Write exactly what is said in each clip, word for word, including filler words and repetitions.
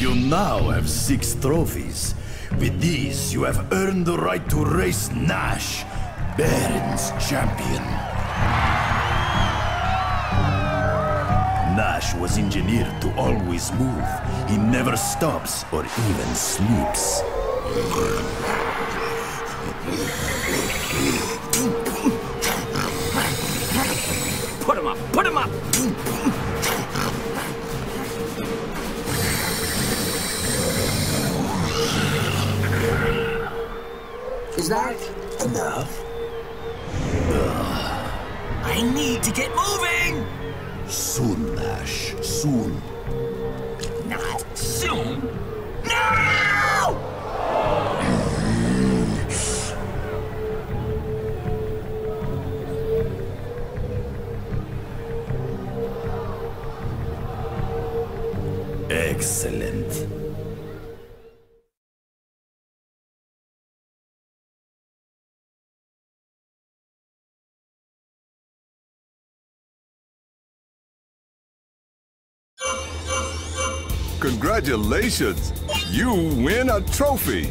You now have six trophies. With these, you have earned the right to race Nash, Baron's champion. Nash was engineered to always move. He never stops or even sleeps. Put him up! Put him up! Is that enough? I need to get moving! Soon, Nash. Soon. Not soon. No! Excellent. Congratulations! You win a trophy!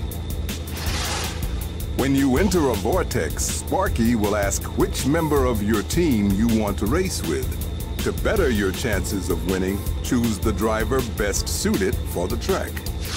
When you enter a vortex, Sparky will ask which member of your team you want to race with. To better your chances of winning, choose the driver best suited for the track.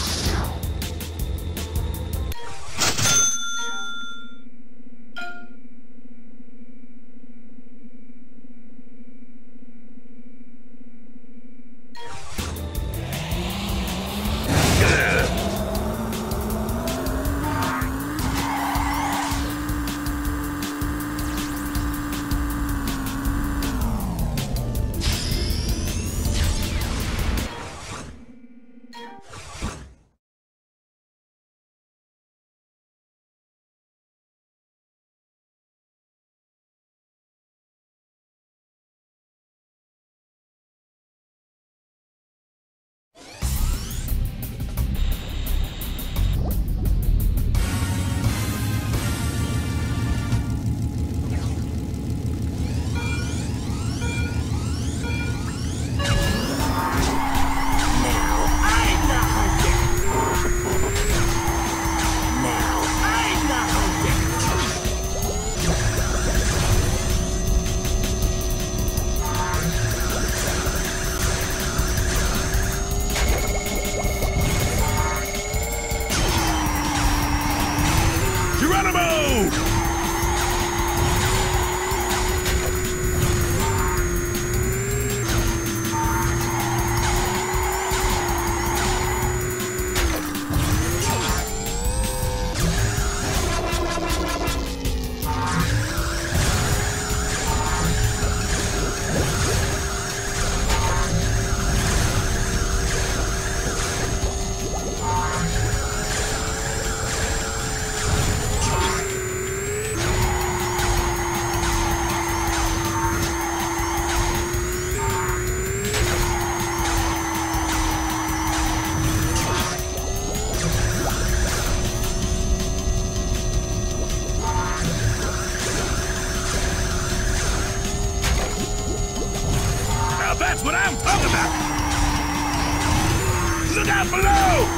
That's what I'm talking about! Look out below!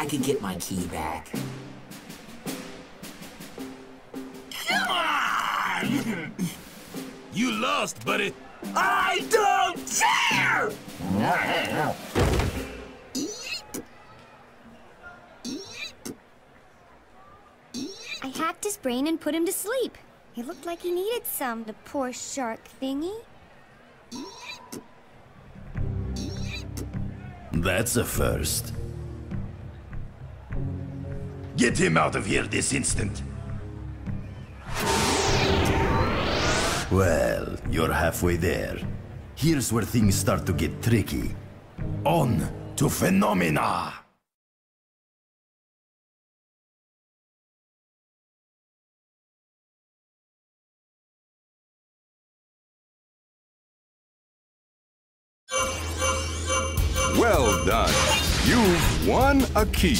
I could get my key back. Come on! You lost, buddy. I don't care! I hacked his brain and put him to sleep. He looked like he needed some, the poor shark thingy. That's a first. Get him out of here this instant. Well, you're halfway there. Here's where things start to get tricky. On to Phenomena! Well done. You've won a key.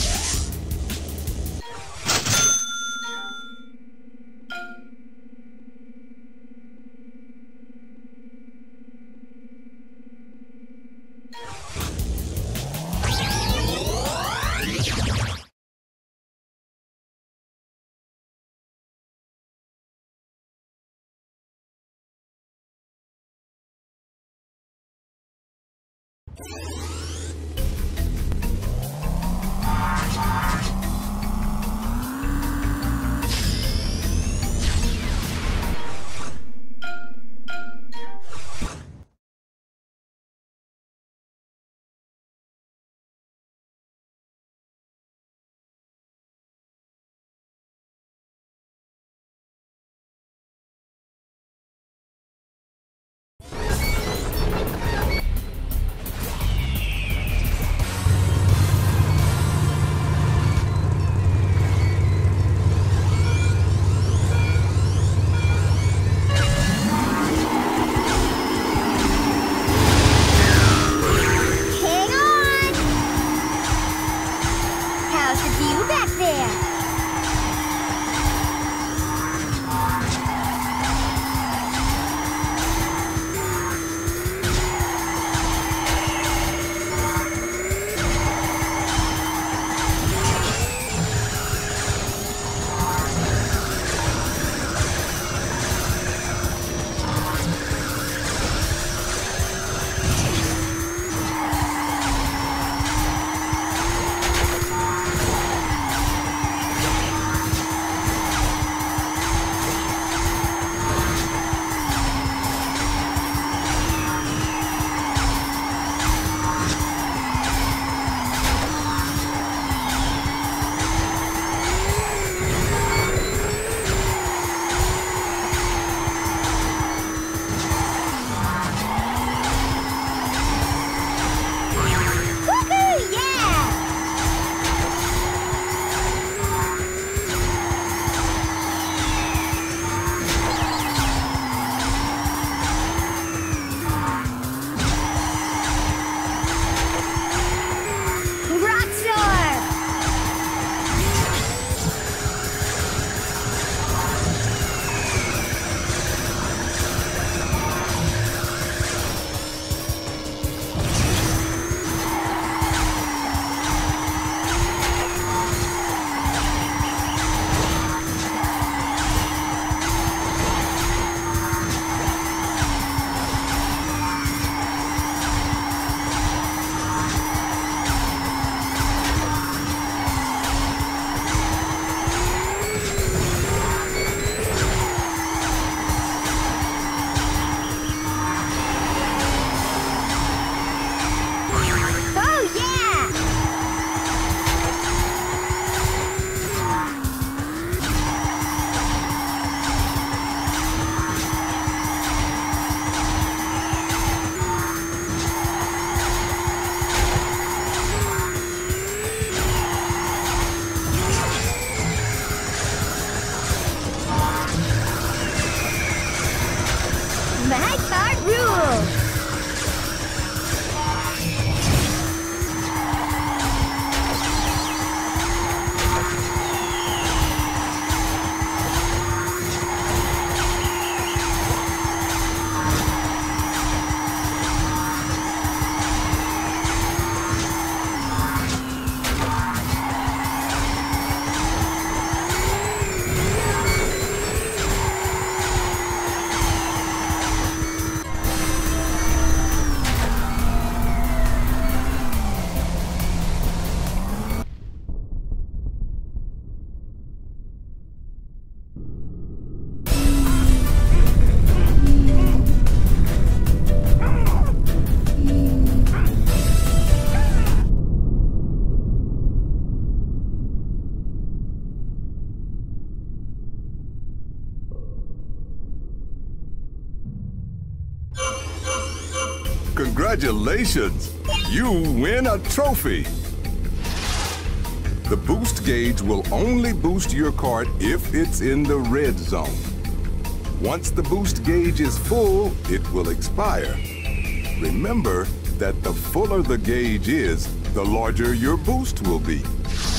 Congratulations! You win a trophy! The boost gauge will only boost your cart if it's in the red zone. Once the boost gauge is full, it will expire. Remember that the fuller the gauge is, the larger your boost will be.